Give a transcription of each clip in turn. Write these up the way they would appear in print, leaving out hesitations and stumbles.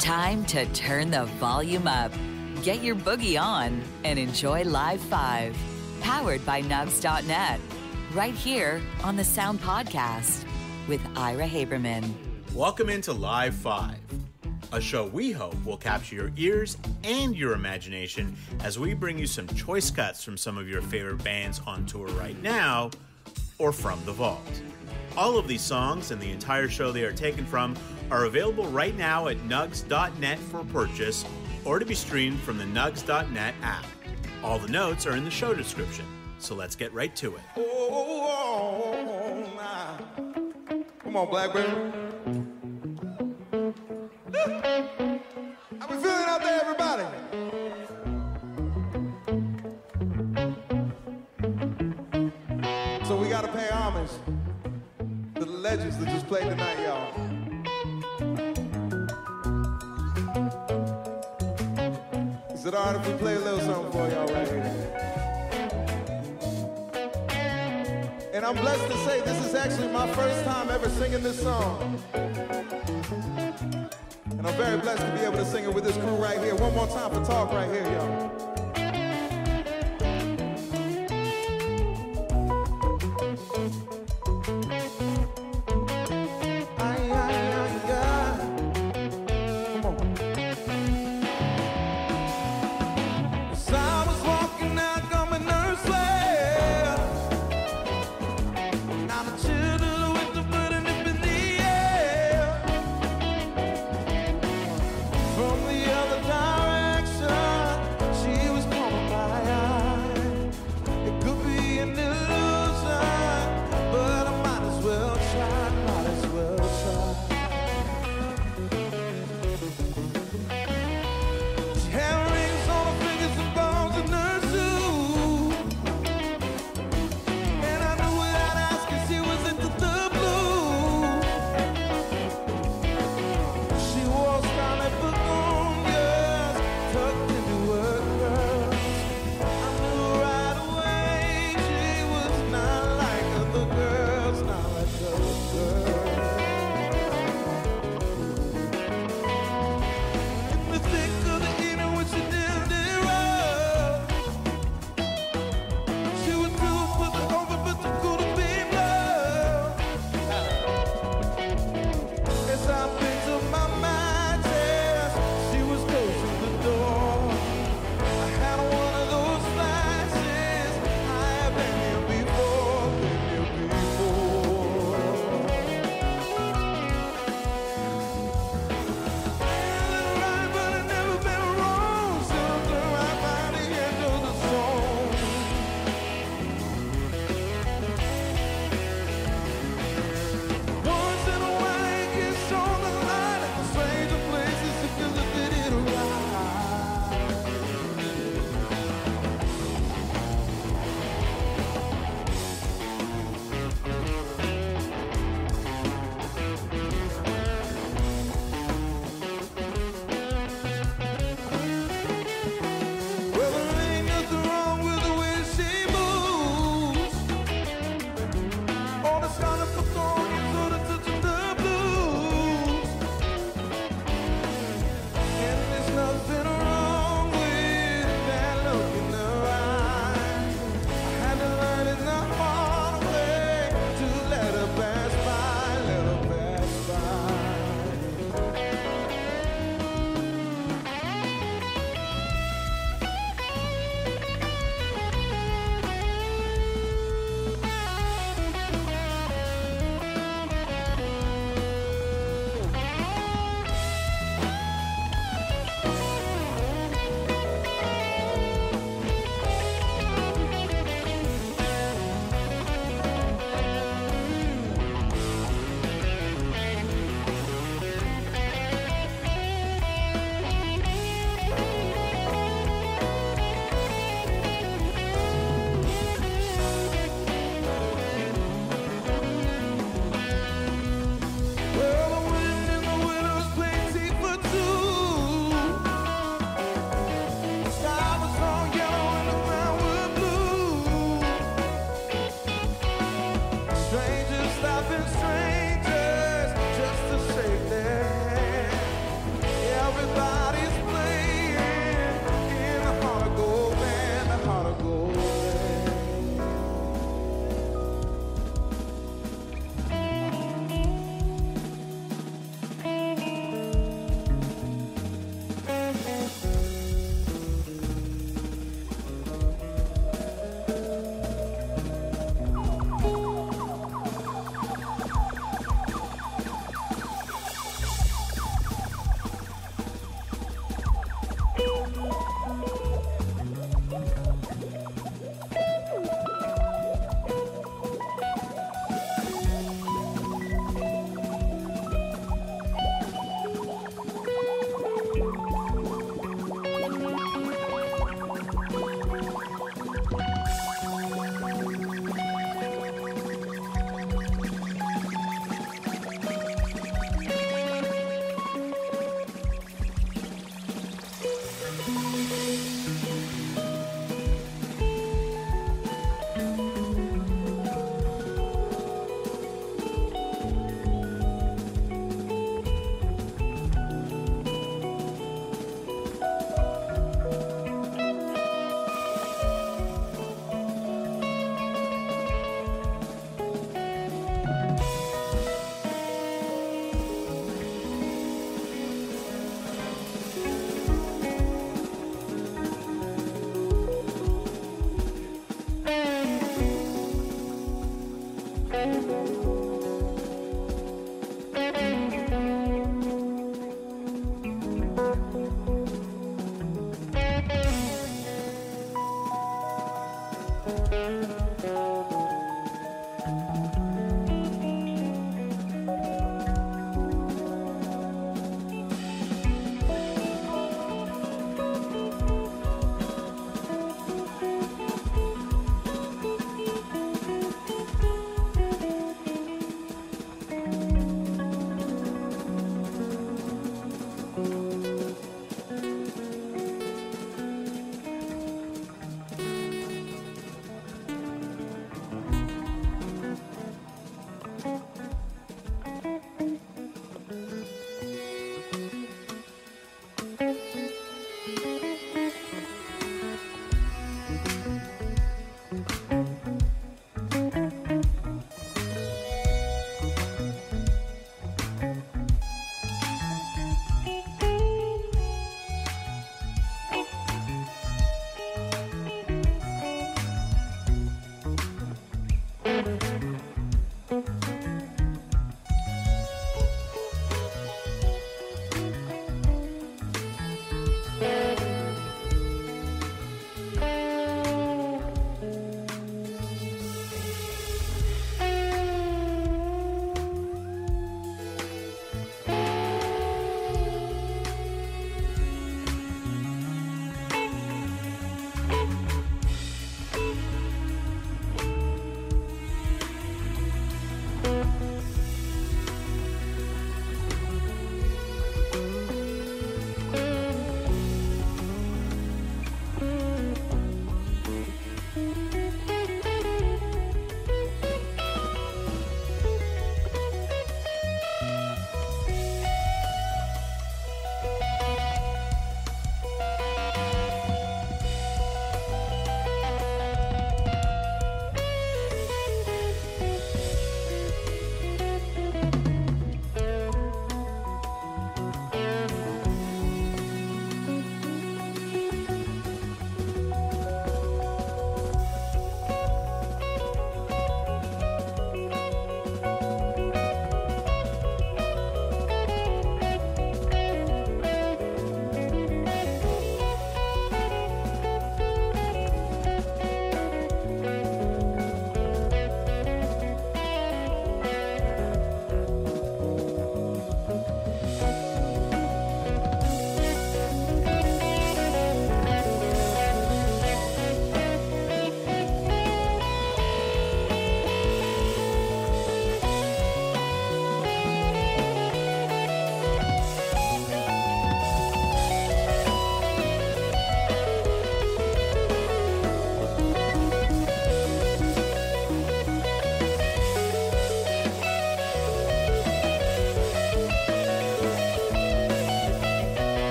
Time to turn the volume up. Get your boogie on and enjoy Live 5, powered by Nugs.net, right here on the Sound Podcast with Ira Haberman. Welcome into Live 5, a show we hope will capture your ears and your imagination as we bring you some choice cuts from some of your favorite bands on tour right now or from the vault. All of these songs and the entire show they are taken from are available right now at Nugs.net for purchase or to be streamed from the Nugs.net app. All the notes are in the show description, so let's get right to it. Oh, nah. Come on, Blackberry. How we feeling out there, everybody? So we gotta pay homage to the legends that just played tonight, y'all. Is it alright if we play a little something for y'all right here? And I'm blessed to say this is actually my first time ever singing this song. And I'm very blessed to be able to sing it with this crew right here. One more time for talk right here, y'all. She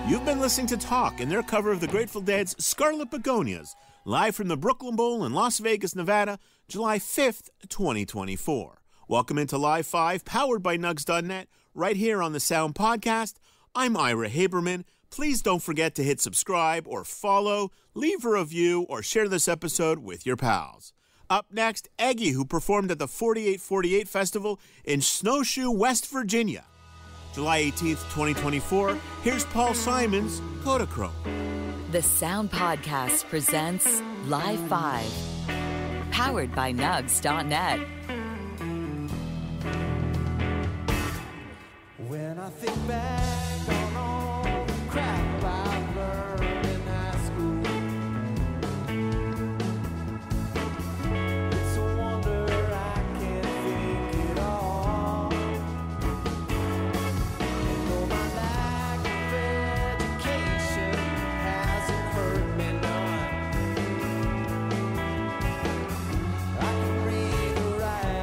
You've been listening to Talk and their cover of the Grateful Dead's Scarlet Begonias, live from the Brooklyn Bowl in Las Vegas, Nevada, July 5th, 2024. Welcome into Live 5, powered by Nugs.net, right here on the Sound Podcast. I'm Ira Haberman. Please don't forget to hit subscribe or follow, leave a review, or share this episode with your pals. Up next, Eggy, who performed at the 4848 Festival in Snowshoe, West Virginia. July 18th, 2024, here's Paul Simon's Kodachrome. The Sound Podcast presents Live 5, powered by Nugs.net. When I think back on all the crap I've learned in high school, it's a wonder I can't think it all. And though my lack of education hasn't hurt me none, I can read or write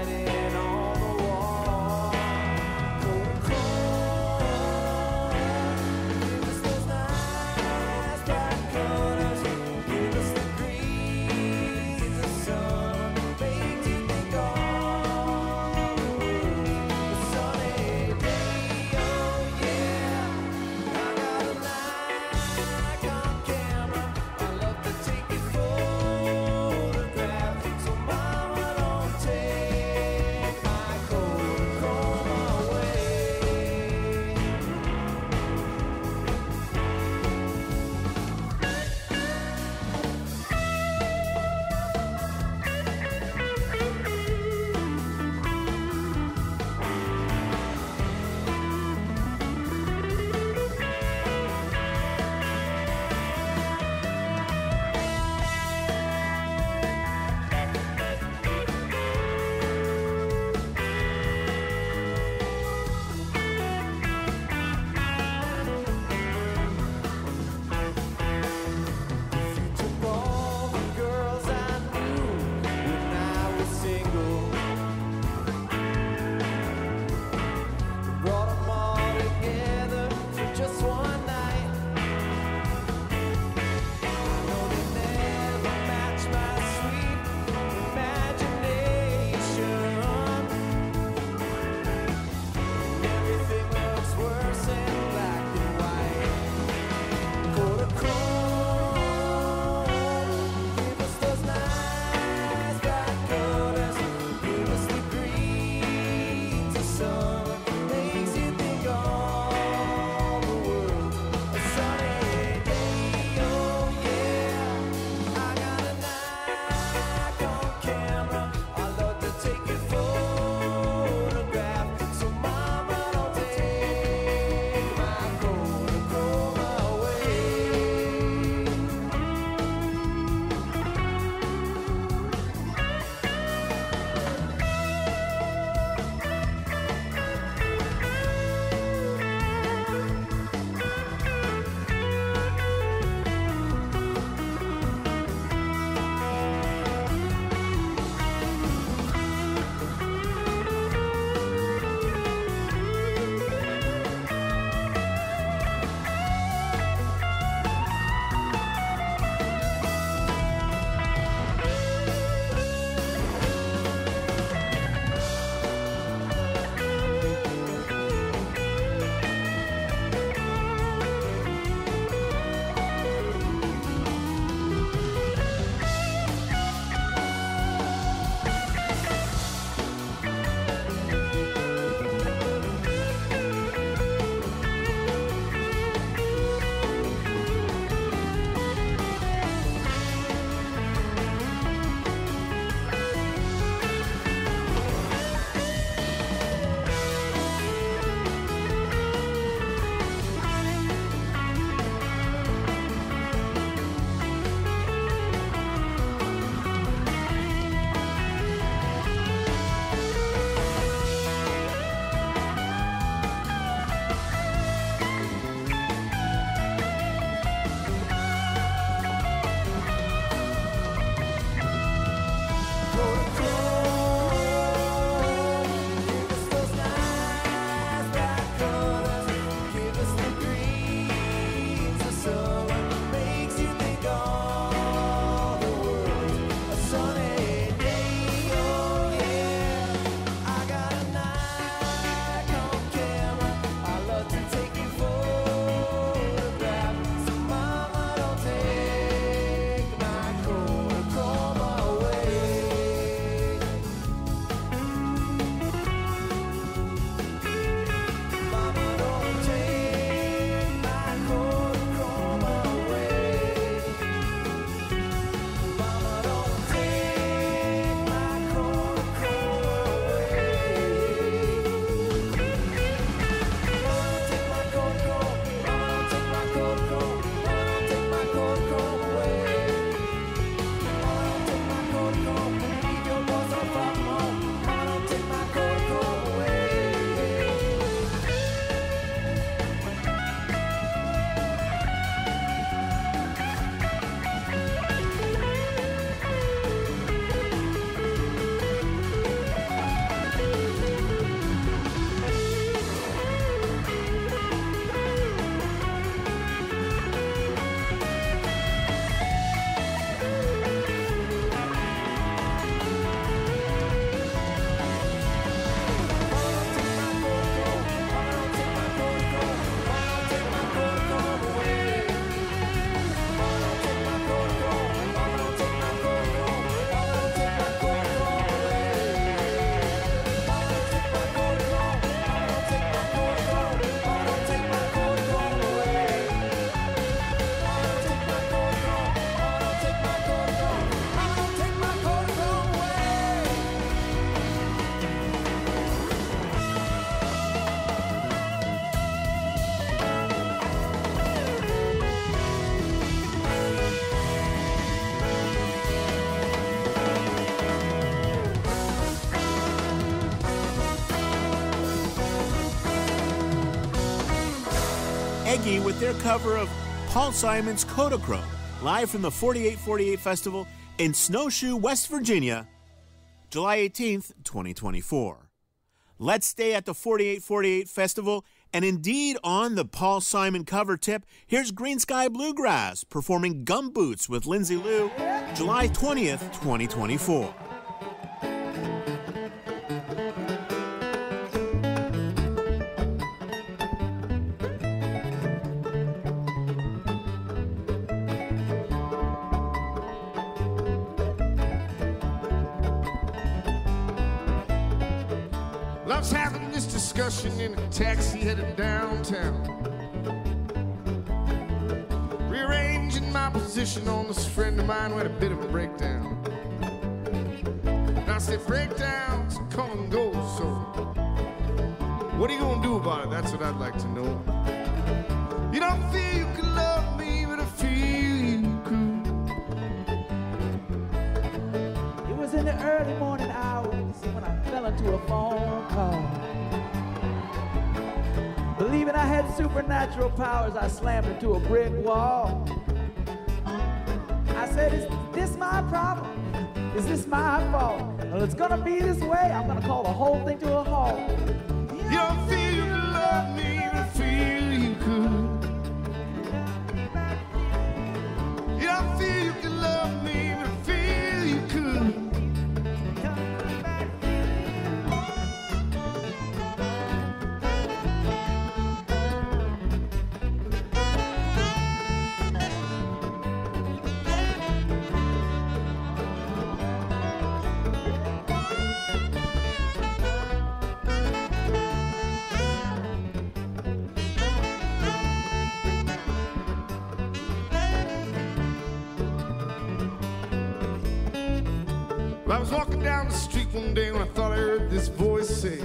Eggy with their cover of Paul Simon's Kodachrome, live from the 4848 Festival in Snowshoe, West Virginia, July 18th, 2024. Let's stay at the 4848 Festival, and indeed on the Paul Simon cover tip, here's Green Sky Bluegrass performing Gumboots with Lindsay Lou, July 20th, 2024. I was having this discussion in a taxi headed downtown, rearranging my position on this friend of mine who had a bit of a breakdown. And I said, breakdowns come and go, so what are you gonna do about it? That's what I'd like to know. You don't feel you can love me, but I feel you could. It was in the early morning hours when I fell into a phone call. Believing I had supernatural powers, I slammed into a brick wall. I said, is this my problem? Is this my fault? Well, it's gonna be this way. I'm gonna call the whole thing to a halt. You don't feel you can love me, but I feel you could. You don't feel you can love me, but I feel you could. I was walking down the street one day when I thought I heard this voice say,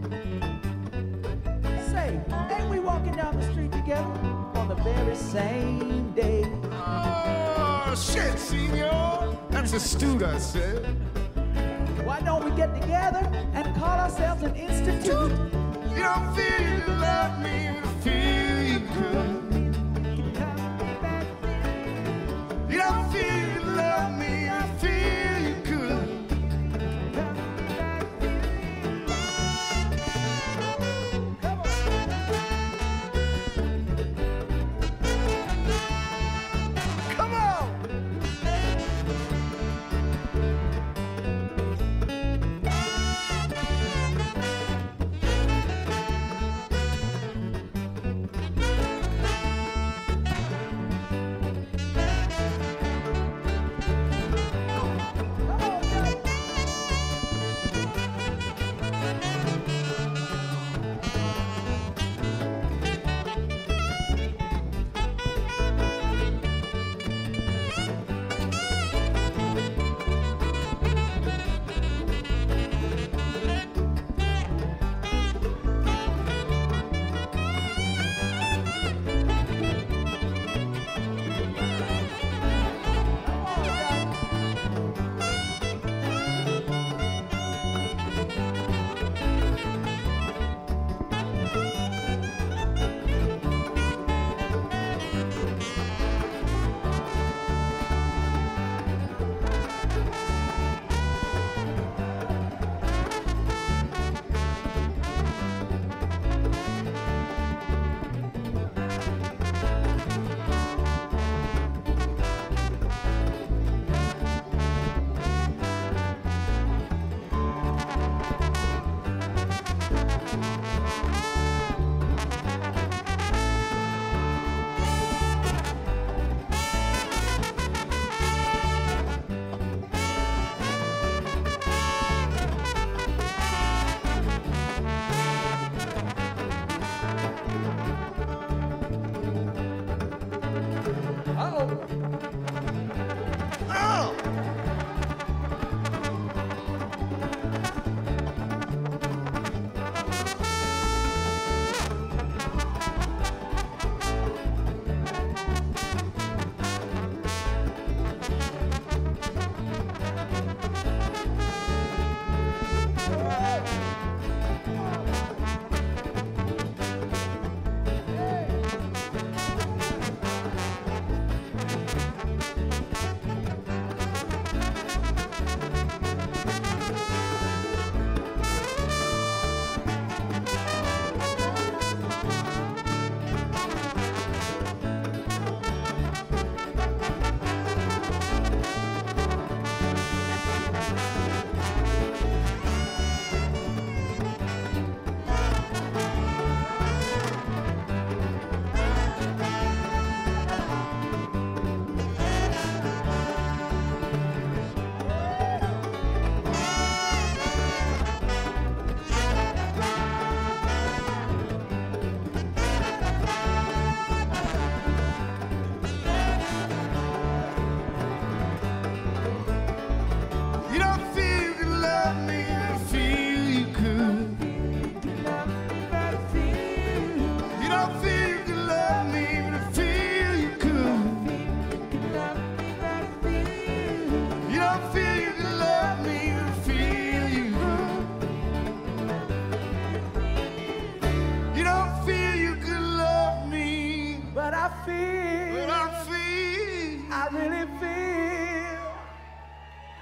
ain't we walking down the street together on the very same day? oh, shit, senor, that's astute, I said. Why don't we get together and call ourselves an institute? You don't feel you can love me, but I feel you could. You don't feel you can love me, but I feel you could. Come on!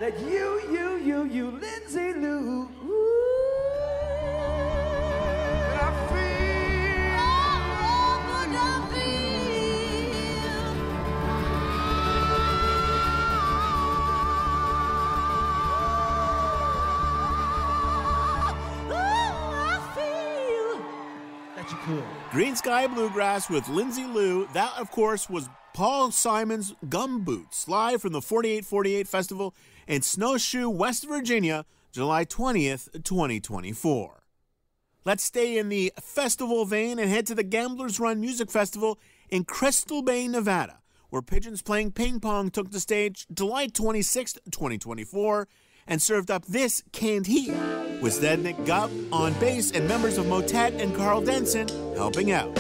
that you, Lindsay Lou. Green Sky Bluegrass with Lindsay Lou. That, of course, was Paul Simon's Gumboots, live from the 4848 Festival in Snowshoe, West Virginia, July 20th, 2024. Let's stay in the festival vein and head to the Gamblers Run Music Festival in Crystal Bay, Nevada, where Pigeons Playing Ping Pong took the stage July 26th, 2024, and served up this Canned Heat, with Zednik Gupp on bass and members of Motet and Carl Denson helping out.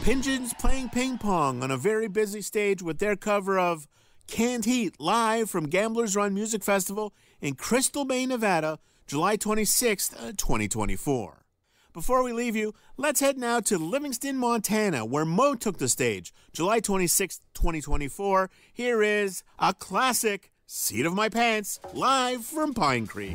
Pigeons playing ping pong on a very busy stage with their cover of Canned Heat live from Gamblers Run Music Festival in Crystal Bay, Nevada, July 26th, 2024. Before we leave you, let's head now to Livingston, Montana, where Mo took the stage, July 26th, 2024. Here is a classic, Seat of My Pants, live from Pine Creek.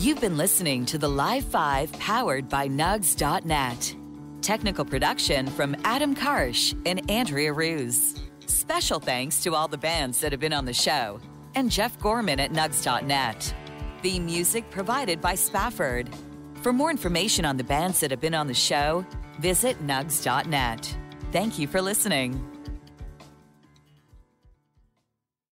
You've been listening to the Live 5 powered by Nugs.net. Technical production from Adam Karsh and Andrea Ruse. Special thanks to all the bands that have been on the show and Jeff Gorman at Nugs.net. Theme music provided by Spafford. For more information on the bands that have been on the show, visit Nugs.net. Thank you for listening.